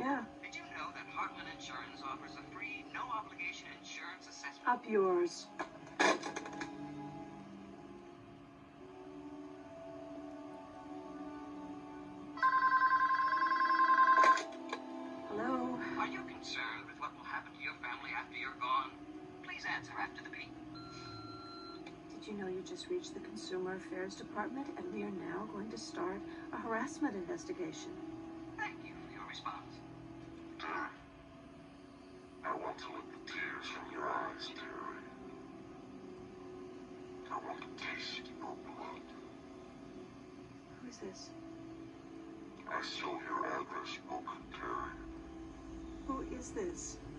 Yeah. Did you know that Heartland Insurance offers a free, no-obligation insurance assessment? Up yours. Hello? Are you concerned with what will happen to your family after you're gone? Please answer after the beep. Did you know you just reached the Consumer Affairs Department and we are now going to start a harassment investigation? Thank you for your response. Terry, I want to lick the tears from your eyes, Terry. I want to taste your blood. Who is this? I saw your address book, Terry. Who is this?